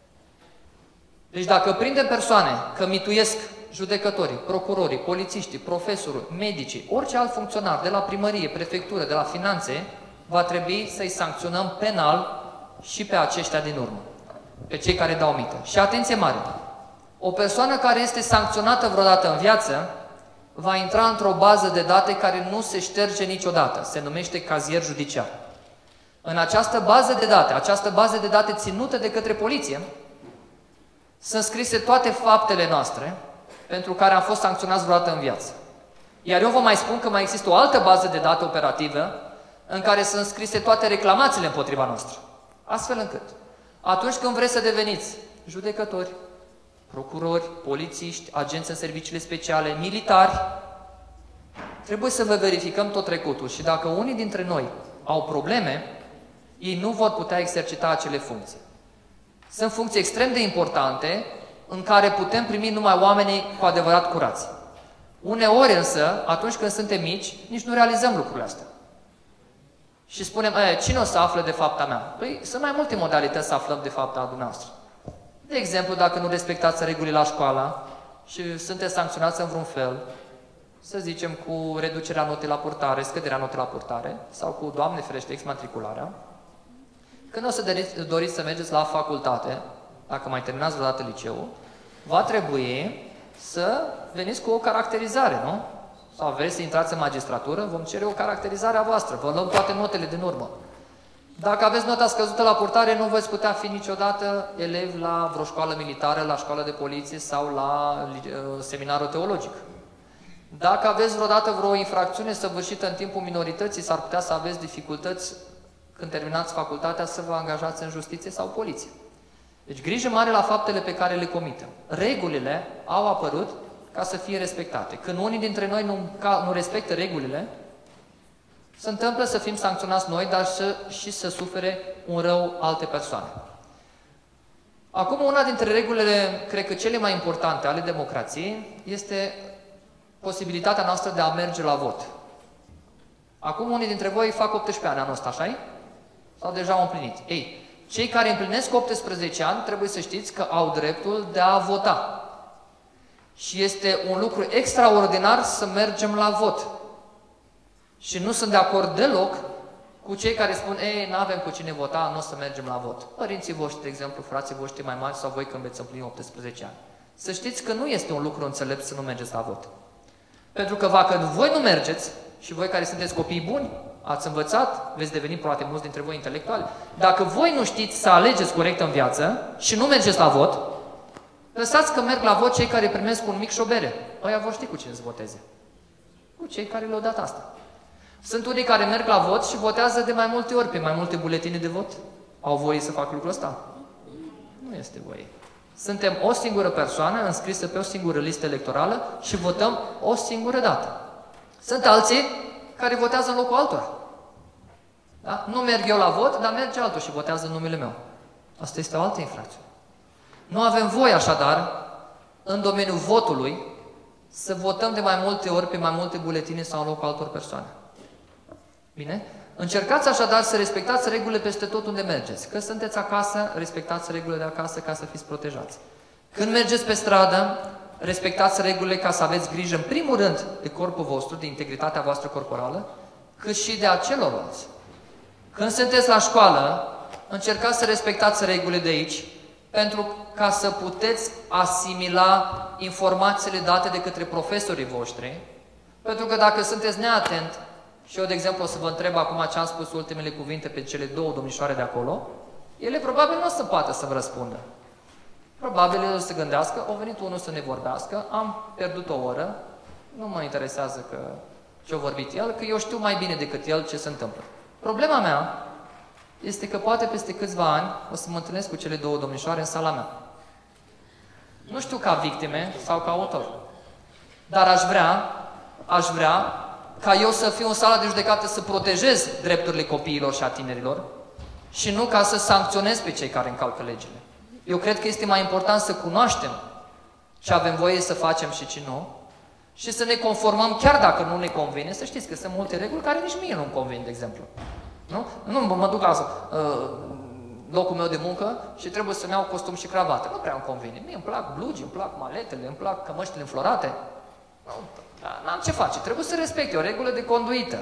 Deci dacă prindem persoane că mituiesc judecătorii, procurorii, polițiștii, profesorii, medicii, orice alt funcționar, de la primărie, prefectură, de la finanțe, va trebui să-i sancționăm penal și pe aceștia din urmă, pe cei care dau mită. Și atenție mare! O persoană care este sancționată vreodată în viață va intra într-o bază de date care nu se șterge niciodată. Se numește cazier judiciar. În această bază de date ținută de către poliție, sunt scrise toate faptele noastre pentru care am fost sancționați vreodată în viață. Iar eu vă mai spun că mai există o altă bază de date operativă în care sunt scrise toate reclamațiile împotriva noastră. Astfel încât, atunci când vreți să deveniți judecători, procurori, polițiști, agenți în serviciile speciale, militari, trebuie să vă verificăm tot trecutul și dacă unii dintre noi au probleme, ei nu vor putea exercita acele funcții. Sunt funcții extrem de importante în care putem primi numai oamenii cu adevărat curați. Uneori însă, atunci când suntem mici, nici nu realizăm lucrurile astea. Și spunem, cine o să afle de fapta mea? Păi sunt mai multe modalități să aflăm de fapta dumneavoastră. De exemplu, dacă nu respectați regulile la școală și sunteți sancționați în vreun fel, să zicem cu reducerea notei la purtare, scăderea notei la purtare, sau cu, Doamne ferește, exmatricularea, când o să doriți să mergeți la facultate, dacă mai terminați vreodată liceul, va trebui să veniți cu o caracterizare, nu? Sau vreți să intrați în magistratură, vom cere o caracterizare a voastră, vă luăm toate notele din urmă. Dacă aveți nota scăzută la purtare, nu veți putea fi niciodată elev la vreo școală militară, la școală de poliție sau la seminarul teologic. Dacă aveți vreodată vreo infracțiune săvârșită în timpul minorității, s-ar putea să aveți dificultăți când terminați facultatea să vă angajați în justiție sau poliție. Deci grijă mare la faptele pe care le comitem. Regulile au apărut ca să fie respectate. Când unii dintre noi nu respectă regulile, se întâmplă să fim sancționați noi, dar și să sufere un rău alte persoane. Acum, una dintre regulile, cred că cele mai importante ale democrației, este posibilitatea noastră de a merge la vot. Acum, unii dintre voi fac 18 ani anul ăsta, așa-i? Sau deja au împlinit? Ei, cei care împlinesc 18 ani trebuie să știți că au dreptul de a vota. Și este un lucru extraordinar să mergem la vot. Și nu sunt de acord deloc cu cei care spun, ei, n-avem cu cine vota, nu o să mergem la vot. Părinții voștri, de exemplu, frații voștri mai mari sau voi când veți împlini 18 ani. Să știți că nu este un lucru înțelept să nu mergeți la vot. Pentru că dacă voi nu mergeți, și voi care sunteți copii buni, ați învățat, veți deveni poate mulți dintre voi intelectuali, dacă voi nu știți să alegeți corect în viață și nu mergeți la vot, lăsați că merg la vot cei care primesc un mic și o bere. Ăia vor ști cu cine să voteze. Cu cei care le-au dat asta. Sunt unii care merg la vot și votează de mai multe ori pe mai multe buletine de vot. Au voie să facă lucrul ăsta? Nu este voie. Suntem o singură persoană înscrisă pe o singură listă electorală și votăm o singură dată. Sunt alții care votează în locul altora. Da? Nu merg eu la vot, dar merge altul și votează în numele meu. Asta este o altă infracțiune. Nu avem voie așadar, în domeniul votului, să votăm de mai multe ori pe mai multe buletine sau în locul altor persoane. Bine? Încercați așadar să respectați regulile peste tot unde mergeți. Că sunteți acasă, respectați regulile de acasă ca să fiți protejați. Când mergeți pe stradă, respectați regulile ca să aveți grijă în primul rând de corpul vostru, de integritatea voastră corporală, cât și de a celorlalți. Când sunteți la școală, încercați să respectați regulile de aici, pentru ca să puteți asimila informațiile date de către profesorii voștri, pentru că dacă sunteți neatent, și eu, de exemplu, o să vă întreb acum ce am spus ultimele cuvinte pe cele două domnișoare de acolo, ele probabil nu o să poată să vă răspundă. Probabil ele o să gândească, a venit unul să ne vorbească, am pierdut o oră, nu mă interesează că ce-a vorbit el, că eu știu mai bine decât el ce se întâmplă. Problema mea este că poate peste câțiva ani o să mă întâlnesc cu cele două domnișoare în sala mea. Nu știu ca victime sau ca autor, dar aș vrea ca eu să fiu în sala de judecată să protejez drepturile copiilor și a tinerilor și nu ca să sancționez pe cei care încalcă legile. Eu cred că este mai important să cunoaștem ce avem voie să facem și ce nu și să ne conformăm chiar dacă nu ne convine. Să știți că sunt multe reguli care nici mie nu-mi convin, de exemplu. Nu mă duc la locul meu de muncă și trebuie să-mi iau costum și cravată. Nu prea îmi convine. Mie îmi plac blugi, îmi plac maletele, îmi plac cămăștile înflorate. N-am ce face. Trebuie să respecte o regulă de conduită.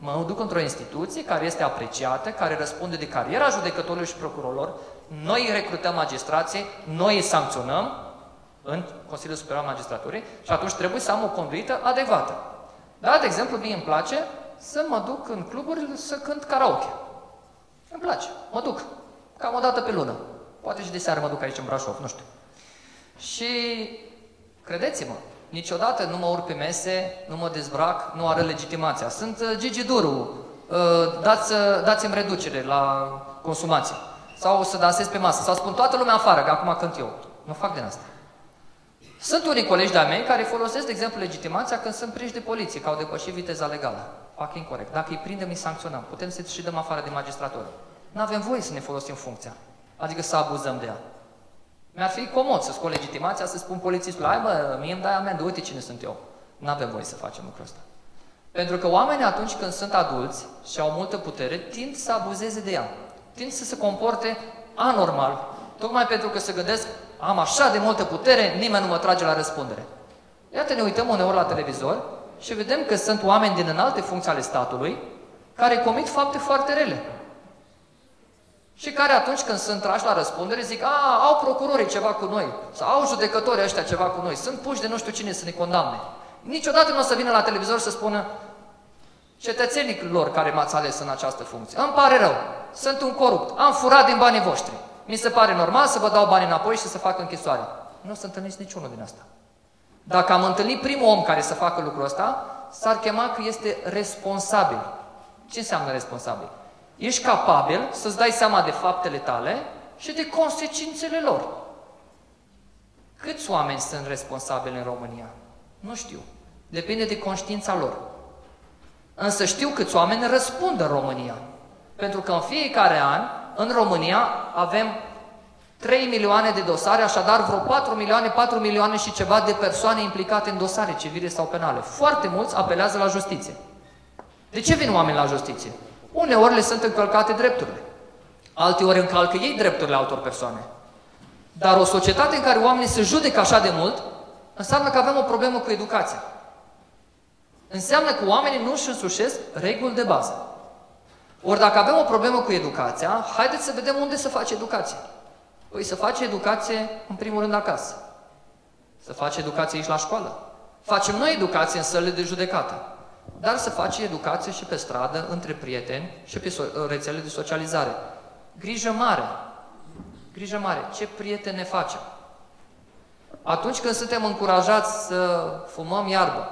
Mă duc într-o instituție care este apreciată, care răspunde de cariera judecătorului și procurorilor, noi recrutăm magistrații, noi îi sancționăm în Consiliul Superior al Magistraturii și atunci trebuie să am o conduită adecvată. Dar, de exemplu, mie îmi place să mă duc în cluburi să cânt karaoke. Îmi place, mă duc, cam o dată pe lună. Poate și de seară mă duc aici în Brașov, nu știu. Și credeți-mă, niciodată nu mă urc pe mese, nu mă dezbrac, nu are legitimația. Sunt Gigi Duru, dați-mi reducere la consumație. Sau să dansez pe masă, sau spun toată lumea afară, că acum cânt eu. Nu fac din asta. Sunt unii colegi de-a mei care folosesc, de exemplu, legitimația când sunt prinși de poliție, că au depășit viteza legală. Fac incorect. Dacă îi prindem, îi sancționăm. Putem să și dăm afară de magistratură. Nu avem voie să ne folosim funcția. Adică să abuzăm de ea. Mi-ar fi comod să scot legitimația, să spun polițistului, hai mă, mie îmi dai amendă, uite cine sunt eu. Nu avem voie să facem lucrul ăsta. Pentru că oamenii atunci când sunt adulți și au multă putere, tind să abuzeze de ea. Tind să se comporte anormal. Tocmai pentru că se gândesc, am așa de multă putere, nimeni nu mă trage la răspundere. Iată, ne uităm uneori la televizor și vedem că sunt oameni din înalte funcții ale statului care comit fapte foarte rele. Și care atunci când sunt trași la răspundere zic, au procurorii ceva cu noi, sau au judecătorii ăștia ceva cu noi, sunt puși de nu știu cine să ne condamne. Niciodată nu o să vină la televizor să spună, cetățenii lor care m-ați ales în această funcție, îmi pare rău, sunt un corupt, am furat din banii voștri. Mi se pare normal să vă dau banii înapoi și să fac închisoare. Nu să întâlniți niciunul din asta. Dacă am întâlnit primul om care să facă lucrul ăsta, s-ar chema că este responsabil. Ce înseamnă responsabil? Ești capabil să-ți dai seama de faptele tale și de consecințele lor. Câți oameni sunt responsabili în România? Nu știu. Depinde de conștiința lor. Însă știu câți oameni răspund în România. Pentru că în fiecare an, în România, avem 3 milioane de dosare, așadar vreo 4 milioane și ceva de persoane implicate în dosare civile sau penale. Foarte mulți apelează la justiție. De ce vin oameni la justiție? Uneori le sunt încălcate drepturile. Alteori încalcă ei drepturile altor persoane. Dar o societate în care oamenii se judecă așa de mult, înseamnă că avem o problemă cu educația. Înseamnă că oamenii nu își însușesc reguli de bază. Ori dacă avem o problemă cu educația, haideți să vedem unde se face educație. Păi să face educație, în primul rând, acasă. Să face educație aici la școală. Facem noi educație în sălile de judecată. Dar să face educație și pe stradă, între prieteni și pe rețele de socializare. Grijă mare. Grijă mare. Ce prieteni ne facem? Atunci când suntem încurajați să fumăm iarbă,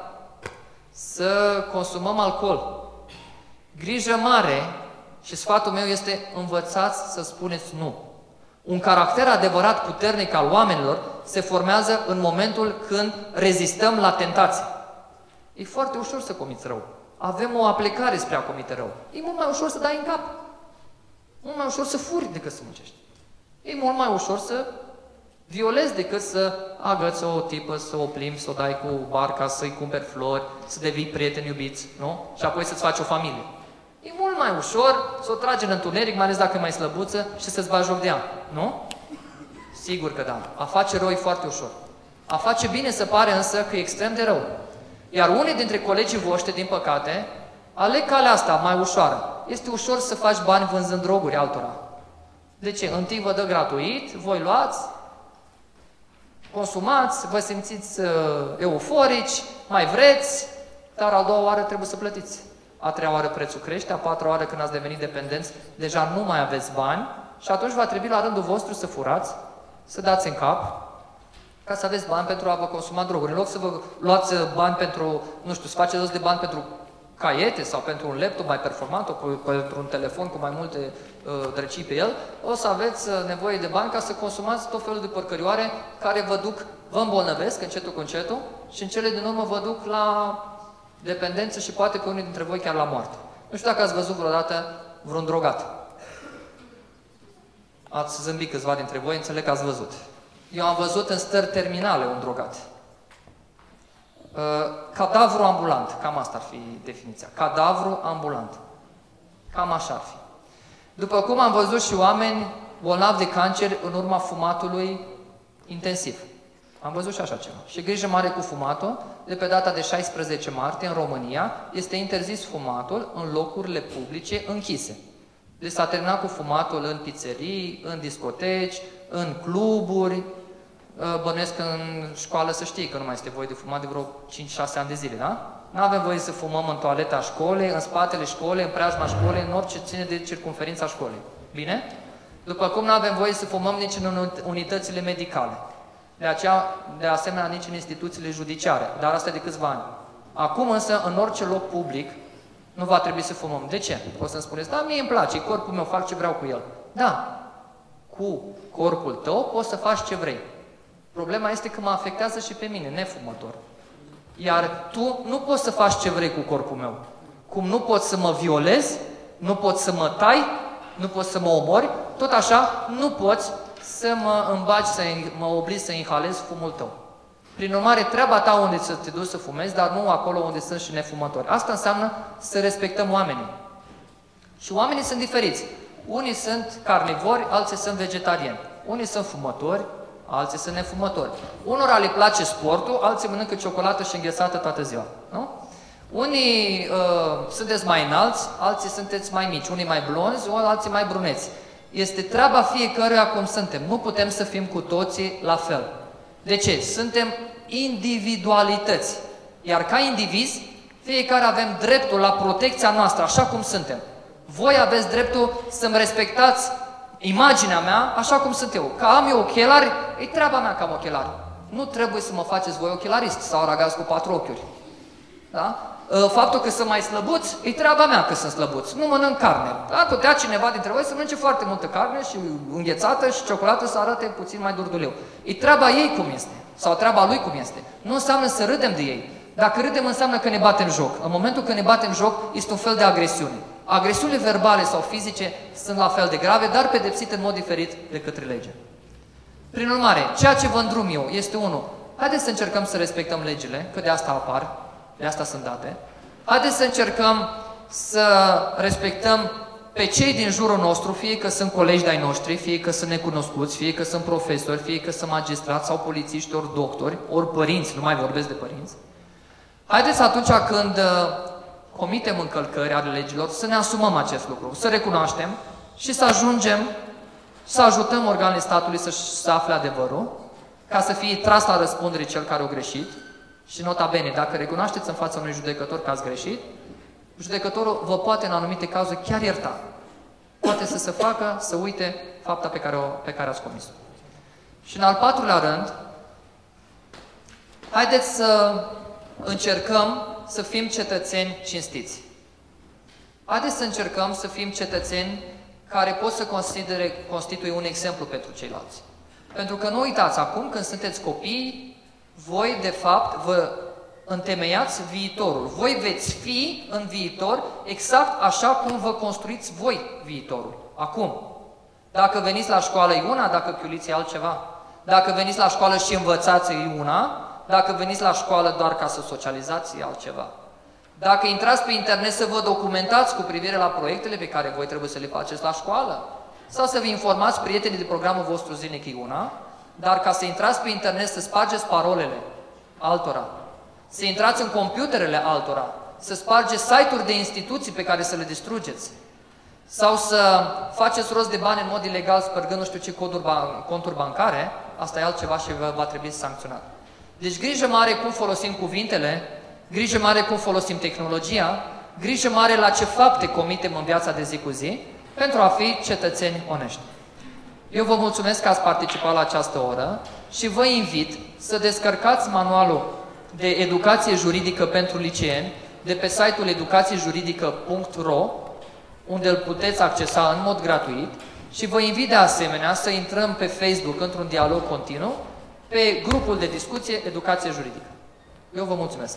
să consumăm alcool, grijă mare și sfatul meu este învățați să spuneți nu. Un caracter adevărat puternic al oamenilor se formează în momentul când rezistăm la tentație. E foarte ușor să comiți rău. Avem o aplecare spre a comite rău. E mult mai ușor să dai în cap. Mult mai ușor să furi decât să muncești. E mult mai ușor să violezi decât să agăți o tipă, să o plimbi, să o dai cu barca, să-i cumperi flori, să devii prieteni iubiți, nu? Și apoi să-ți faci o familie. E mult mai ușor să o tragi în întuneric, mai ales dacă e mai slăbuță, și să-ți bagi joc de ea, nu? Sigur că da. A face rău e foarte ușor. A face bine se pare însă că e extrem de rău. Iar unii dintre colegii voștri, din păcate, aleg calea asta mai ușoară. Este ușor să faci bani vânzând droguri altora. De ce? Întâi vă dă gratuit, voi luați, consumați, vă simțiți euforici, mai vreți, dar a doua oară trebuie să plătiți. A treia oară prețul crește, a patra oară când ați devenit dependenți, deja nu mai aveți bani și atunci va trebui la rândul vostru să furați, să dați în cap, ca să aveți bani pentru a vă consuma droguri. În loc să vă luați bani pentru, nu știu, să faceți rost de bani pentru caiete sau pentru un laptop mai performant, sau pentru un telefon cu mai multe drăcii pe el, o să aveți nevoie de bani ca să consumați tot felul de porcărioare care vă îmbolnăvesc încetul cu încetul și în cele din urmă vă duc la dependență și poate pe unii dintre voi chiar la moarte. Nu știu dacă ați văzut vreodată vreun drogat. Ați zâmbit câțiva dintre voi, înțeleg că ați văzut. Eu am văzut în stări terminale un drogat. Cadavru ambulant, cam asta ar fi definiția. Cadavru ambulant. Cam așa ar fi. După cum am văzut și oameni bolnavi de cancer în urma fumatului intensiv. Am văzut și așa ceva. Și grijă mare cu fumatul. De pe data de 16 martie, în România, este interzis fumatul în locurile publice închise. Deci s-a terminat cu fumatul în pizzerii, în discoteci, în cluburi. Bănuiesc că în școală să știi că nu mai este voie de fumat de vreo 5-6 ani de zile, da? Nu avem voie să fumăm în toaleta școlii, în spatele școlii, în preajma școlii, în orice ține de circumferința școlii. Bine? După cum nu avem voie să fumăm nici în unitățile medicale. De asemenea, nici în instituțiile judiciare, dar asta de câțiva ani. Acum însă, în orice loc public, nu va trebui să fumăm. De ce? O să-mi spuneți, da, mie îmi place, e corpul meu, fac ce vreau cu el. Da, cu corpul tău poți să faci ce vrei. Problema este că mă afectează și pe mine, nefumător. Iar tu nu poți să faci ce vrei cu corpul meu. Cum nu poți să mă violezi, nu poți să mă tai, nu poți să mă omori, tot așa nu poți să mă îmbagi, să mă obligi să inhalezi fumul tău. Prin urmare, treaba ta unde să te duci să fumezi, dar nu acolo unde sunt și nefumători. Asta înseamnă să respectăm oamenii. Și oamenii sunt diferiți. Unii sunt carnivori, alții sunt vegetariani. Unii sunt fumători, alții sunt nefumători. Unora le place sportul, alții mănâncă ciocolată și înghețată toată ziua. Nu? Unii sunteți mai înalți, alții sunteți mai mici. Unii mai blonzi, alții mai bruneți. Este treaba fiecăruia cum suntem. Nu putem să fim cu toții la fel. De ce? Suntem individualități. Iar ca indivizi, fiecare avem dreptul la protecția noastră, așa cum suntem. Voi aveți dreptul să-mi respectați imaginea mea așa cum sunt eu. Că am eu ochelari, e treaba mea că am ochelari. Nu trebuie să mă faceți voi ochelarist sau ragaz cu 4 ochiuri. Da? Faptul că sunt mai slăbuți, e treaba mea că sunt slăbuți. Nu mănânc carne. Ar putea cineva dintre voi să mănânce foarte multă carne și înghețată și ciocolată să arate puțin mai durduleu. E treaba ei cum este. Sau treaba lui cum este. Nu înseamnă să râdem de ei. Dacă râdem înseamnă că ne batem joc. În momentul când ne batem joc, este un fel de agresiune. Agresiunile verbale sau fizice sunt la fel de grave, dar pedepsite în mod diferit de către lege. Prin urmare, ceea ce vă îndrum eu este unul. Haideți să încercăm să respectăm legile, că de asta apar, de asta sunt date. Haideți să încercăm să respectăm pe cei din jurul nostru, fie că sunt colegi de-ai noștri, fie că sunt necunoscuți, fie că sunt profesori, fie că sunt magistrați sau polițiști, ori doctori, ori părinți, nu mai vorbesc de părinți. Haideți atunci când comitem încălcări ale legilor, să ne asumăm acest lucru, să recunoaștem și să ajungem să ajutăm organele statului să afle adevărul, ca să fie tras la răspundere cel care a greșit. Și nota bene, dacă recunoașteți în fața unui judecător că ați greșit, judecătorul vă poate în anumite cauze chiar ierta. Poate să se facă, să uite fapta pe care ați comis-o. Și în al patrulea rând, haideți să încercăm să fim cetățeni cinstiți. Haideți să încercăm să fim cetățeni care pot să constituie un exemplu pentru ceilalți. Pentru că nu uitați, acum când sunteți copii, voi de fapt vă întemeiați viitorul. Voi veți fi în viitor exact așa cum vă construiți voi viitorul. Acum, dacă veniți la școală e una, dacă chiuliți e altceva. Dacă veniți la școală și învățați e una, dacă veniți la școală doar ca să socializați e altceva. Dacă intrați pe internet să vă documentați cu privire la proiectele pe care voi trebuie să le faceți la școală, sau să vă informați prietenii de programul vostru zilnic e una, dar ca să intrați pe internet să spargeți parolele altora, să intrați în computerele altora, să spargeți site-uri de instituții pe care să le distrugeți, sau să faceți rost de bani în mod ilegal spărgând nu știu ce conturi bancare, asta e altceva și va trebui sancționat. Deci grijă mare cum folosim cuvintele, grijă mare cum folosim tehnologia, grijă mare la ce fapte comitem în viața de zi cu zi, pentru a fi cetățeni onești. Eu vă mulțumesc că ați participat la această oră și vă invit să descărcați manualul de educație juridică pentru liceeni de pe site-ul educațiejuridică.ro, unde îl puteți accesa în mod gratuit, și vă invit de asemenea să intrăm pe Facebook într-un dialog continuu pe grupul de discuție Educație Juridică. Eu vă mulțumesc!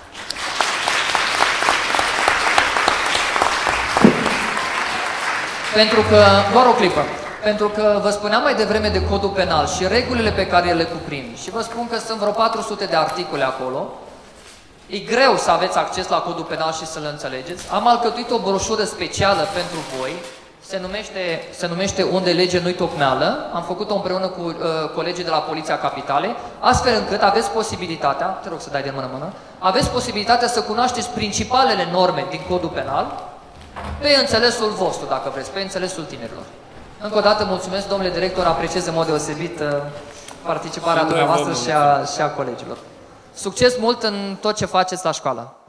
Pentru că, doar o clipă, pentru că vă spuneam mai devreme de codul penal și regulile pe care le cuprind, și vă spun că sunt vreo 400 de articole acolo, e greu să aveți acces la codul penal și să-l înțelegeți. Am alcătuit o broșură specială pentru voi, Se numește Unde lege nu-i tocmeală. Am făcut-o împreună cu colegii de la Poliția Capitalei, astfel încât aveți posibilitatea, te rog să dai de mână, aveți posibilitatea să cunoașteți principalele norme din Codul Penal pe înțelesul vostru, dacă vreți, pe înțelesul tinerilor. Încă o dată mulțumesc, domnule director, apreciez în mod deosebit participarea dumneavoastră și a colegilor. Succes mult în tot ce faceți la școală!